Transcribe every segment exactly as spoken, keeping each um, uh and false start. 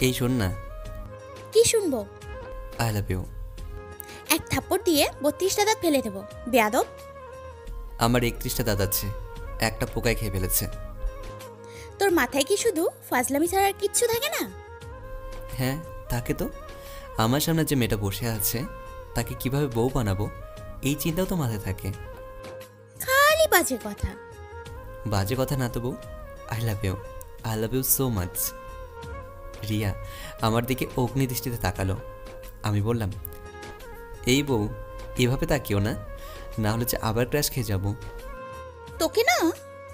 এই শোন না। কি শুনবো? I love you. এক থাপ্পড় দিয়ে বত্রিশটা দাঁত ফেলে দেবো, বেয়াদব। আমার একত্রিশটা দাঁত আছে, একটা পোকায় খেয়ে ফেলেছে। তোর মাথায় কি শুধু ফাজলামি ছাড়া আর কিচ্ছু থাকে না? হ্যাঁ থাকে তো। আমার সামনে যে মেয়েটা বসে আছে তাকে কিভাবে বউ বানাবো এই চিন্তাও তো মাথায় থাকে। খালি বাজে কথা। বাজে কথা না তো বউ, I love you, I love you so much. Riya আমার দিকে অগ্নি দৃষ্টিতে তাকালো। আমি বললাম, এই বউ এভাবে তাকিও না, না হলে যে আবার ক্র্যাশ খেয়ে যাব। তোকে না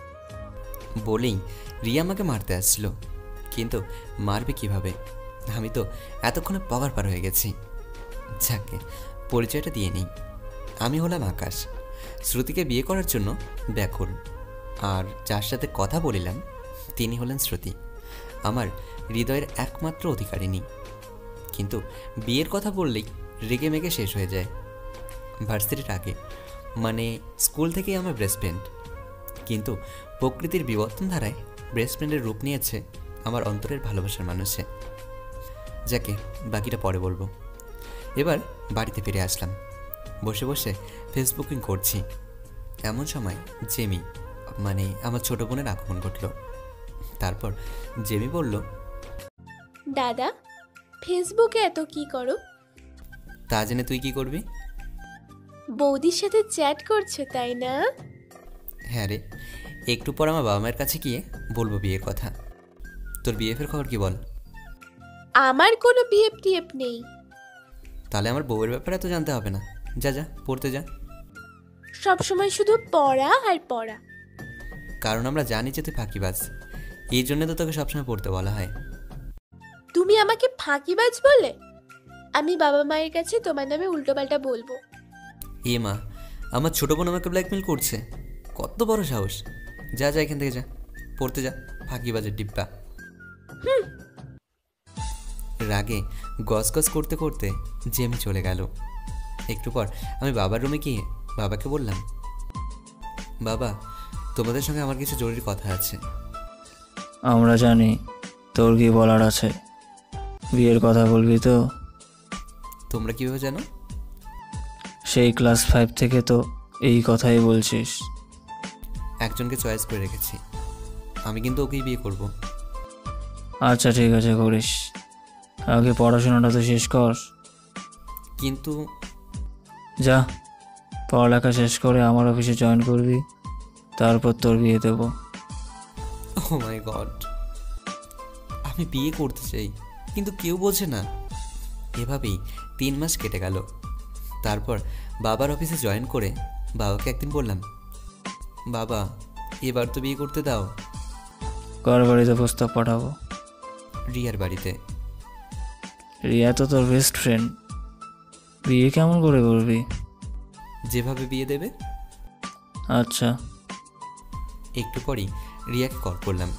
বলেই রিয়া আমাকে মারতে আসছিল, কিন্তু মারবে কিভাবে? আমি তো এতক্ষণে পগার পার হয়ে গেছি। যাকে পরিচয়টা দিয়ে নিই, আমি হলাম আকাশ, শ্রুতিকে বিয়ে করার জন্য ব্যাকুল। আর যার সাথে কথা বলিলাম তিনি হলেন শ্রুতি, আমার হৃদয়ের একমাত্র অধিকারিণী। কিন্তু বিয়ের কথা বললেই রেগে মেগে শেষ হয়ে যায়। ভার্সিটির আগে মানে স্কুল থেকেই আমার বেস্ট ফ্রেন্ড, কিন্তু প্রকৃতির বিবর্তন ধারায় বেস্ট ফ্রেন্ডের রূপ নিয়েছে আমার অন্তরের ভালোবাসার মানুষে। যাকে বাকিটা পরে বলবো। এবার বাড়িতে ফিরে আসলাম, বসে বসে ফেসবুকিং করছি। এমন সময় জেমি মানে আমার ছোট বোনের আগমন ঘটল। তারপর জেমি বলল, দাদা ফেসবুকে এত কি করো? তা জেনে তুই কি করবি? বৌদির সাথে চ্যাট করছো তাই না? হ্যাঁ রে, একটু পর আমার বাবা মায়ের কাছে গিয়ে বলবো বিয়ের কথা। তোর বিএফের খবর কি বল? আমার কোনো বিএফ টিএফ নেই। তাহলে আমার বউয়ের ব্যাপারে তো জানতে হবে না। যা যা পড়তে যা। সব সময় শুধু পড়া আর পড়া। কারণ আমরা জানি যে তুই ফাঁকিবাজ, এই জন্য তো তোকে সবসময় পড়তে বলা হয়। তুমি আমাকে ফাঁকিবাজ বলে? আমি বাবা মায়ের কাছে তোমার নামে উল্টোপাল্টা বলবো। এ মা, আমার ছোট বোন আমাকে ব্ল্যাকমেল করছে, কত বড় সাহস! যা যা এখান থেকে যা, পড়তে যা, ফাঁকিবাজের ডিব্বা। রাগে গস গস করতে করতে জেমি চলে গেল। একটু পর আমি বাবার রুমে গিয়ে বাবাকে বললাম, বাবা তোমাদের সঙ্গে আমার কিছু জরুরি কথা আছে। আমরা জানি তোর কি বলার আছে, বিয়ের কথা বলবি তো? তোমরা কীভাবে জানো? সেই ক্লাস ফাইভ থেকে তো এই কথাই বলছিস। একজনকে চয়েস করে রেখেছি, আমি কিন্তু ওকেই বিয়ে করব। আচ্ছা ঠিক আছে, করিস, আগে পড়াশোনাটা তো শেষ কর। কিন্তু যা, পড়ালেখা শেষ করে আমার অফিসে জয়েন করবি, তারপর তোর বিয়ে দেবো। ও মাই গড, আমি বিয়ে করতে চাই কিন্তু কেউ বোঝে না। এভাবেই তিন মাস কেটে গেল। তারপর বাবার অফিসে জয়েন করে বাবাকে একদিন বললাম, বাবা এবার তো বিয়ে করতে দাও। কার বাড়িতে প্রস্তাব পাঠাবো? রিয়ার বাড়িতে। রিয়া তো তোর বেস্ট ফ্রেন্ড, বিয়ে কেমন করে করবি? যেভাবে বিয়ে দেবে। আচ্ছা। একটু পরই রিয়াকে কল করলাম।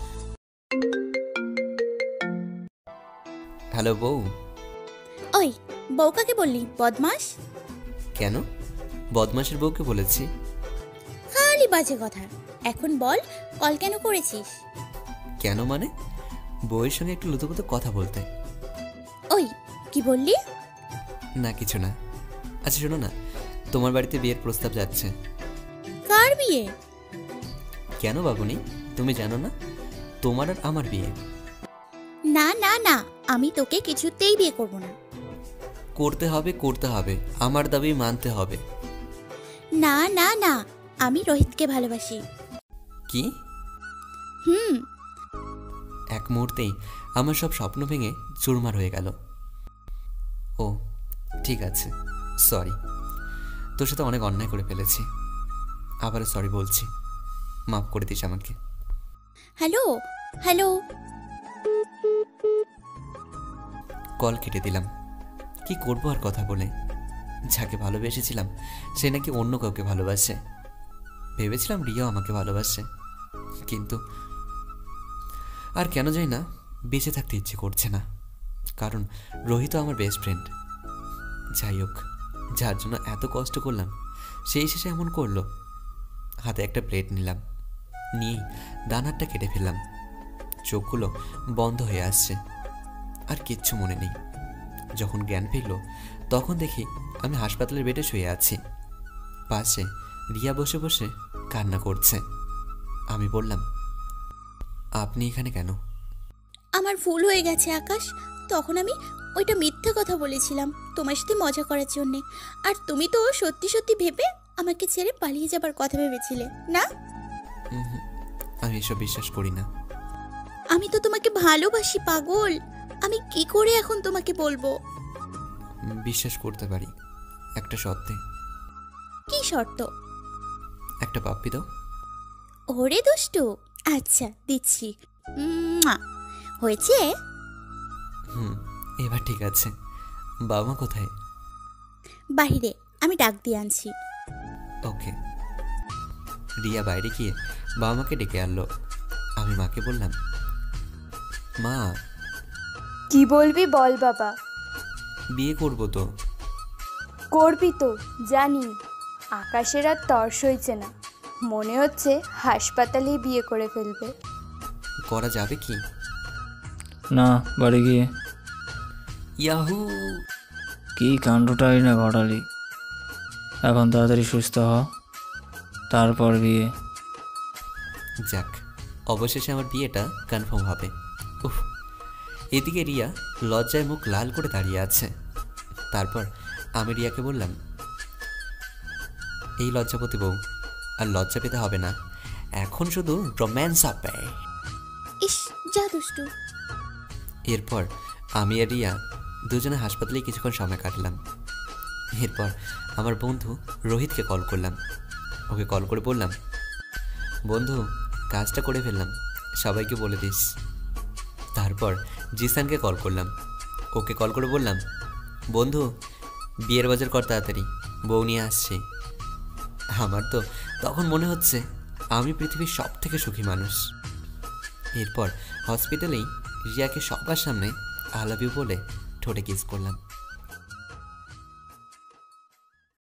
হ্যালো বউ। ওই বউ কাকে বললি, বদমাস? কেন, বদমাসের বউকে বলেছি। খালি বাজে কথা। এখন বল, কল কেন করেছিস? কেন মানে বউয়ের সঙ্গে একটু লুতুপুতু কথা বলতে। ওই কি বললি? না কিছু না। আচ্ছা শোনো না, তোমার বাড়িতে বিয়ের প্রস্তাব যাচ্ছে। কার বিয়ে? কেন বাবুনি, তুমি জানো না তোমার আর আমার বিয়ে? না না না, আমি তোকে কিছুতেই বিয়ে করব না। করতে হবে করতে হবে, আমার দাবি মানতে হবে। না না না, আমি রোহিতকে ভালোবাসি। কি? হুম। এক মুহূর্তেই আমার সব স্বপ্ন ভেঙে চুরমার হয়ে গেল। ও ঠিক আছে, সরি, তোর সাথে অনেক অন্যায় করে ফেলেছি, আবার সরি বলছি, মাফ করে দিস আমাকে। Hello hello. কল কেটে দিলাম। কি করবো আর কথা বলে? যাকে ভালোবেসেছিলাম সে নাকি অন্য কাউকে ভালোবাসে। ভেবেছিলাম রিয়াও আমাকে ভালোবাসে, কিন্তু আর কেন জানি না বেঁচে থাকতে ইচ্ছে করছে না, কারণ রোহিত আমার বেস্ট ফ্রেন্ড। যাই হোক, যার জন্য এত কষ্ট করলাম সেই শেষে এমন করলো। হাতে একটা প্লেট নিলাম, নিয়েই ডান হাতটা কেটে ফেললাম। চোখগুলো বন্ধ হয়ে আসছে। আর কিচ্ছু মনে নেই। যখন জ্ঞান ফিরল তখন দেখি আমি হাসপাতালের বেডে শুয়ে আছি। পাশে রিয়া বসে বসে কান্না করছে। আমি বললাম, আপনি এখানে কেন? আমার ভুল হয়ে গেছে আকাশ। তখন আমি ওইটা মিথ্যা কথা বলেছিলাম তোমার সাথে মজা করার জন্যে। আর তুমি তো সত্যি সত্যি ভেবে আমাকে ছেড়ে পালিয়ে যাবার কথা ভেবেছিলে না? উহুম, আমি এসব বিশ্বাস করি না। আমি তো তোমাকে ভালোবাসি পাগল। আমি কি করে এখন তোমাকে বলবো? বিশ্বাস করতে পারি একটা শর্তে। কি শর্ত? একটা পাপ্পি দাও। ওরে দুষ্টু, আচ্ছা দিচ্ছি। মুয়া। হয়েছে? হুম, এবার ঠিক আছে। বাবা মা কোথায়? বাহিরে, আমি ডাক দিয়ে আনছি। ওকে। রিয়া বাইরে গিয়ে বাবা মাকে ডেকে আনলো। আমি মাকে বললাম, মা কি বলবি বল বাবা। বিয়ে করবো তো। করবি তো জানি। আকাশের আর তর্স হয়েছে না, মনে হচ্ছে হাসপাতালেই বিয়ে করে ফেলবে। করা যাবে কি? না, বাড়ি গিয়ে। ইয়াহু! কি কাণ্ডটাই না ঘটালি। এখন তাড়াতাড়ি সুস্থ হ, তারপর বিয়ে। যাক, অবশেষে আমার বিয়েটা কনফার্ম হবে। উফ! এদিকে রিয়া লজ্জায় মুখ লাল করে দাঁড়িয়ে আছে। তারপর আমি রিয়াকে বললাম, এই লজ্জাপতি বউ, আর লজ্জা পেতে হবে না, এখন শুধু রোম্যান্স হবে। ইস, যা দুষ্টু। এরপর আমি আর রিয়া দুজনে হাসপাতালে কিছুক্ষণ সময় কাটলাম। এরপর আমার বন্ধু রোহিতকে কল করলাম। ওকে কল করে বললাম, বন্ধু কাজটা করে ফেললাম, সবাইকে বলে দিস। তারপর জিসানকে কল করলাম। ওকে কল করে বললাম, বন্ধু বিয়ের বাজার কর তাড়াতাড়ি, বউ নিয়ে আসছি। আমার তো তখন মনে হচ্ছে আমি পৃথিবীর সব থেকে সুখী মানুষ। এরপর হসপিটালেই রিয়াকে সবার সামনে আই লাভ ইউ বলে ঠোঁটে কিস করলাম।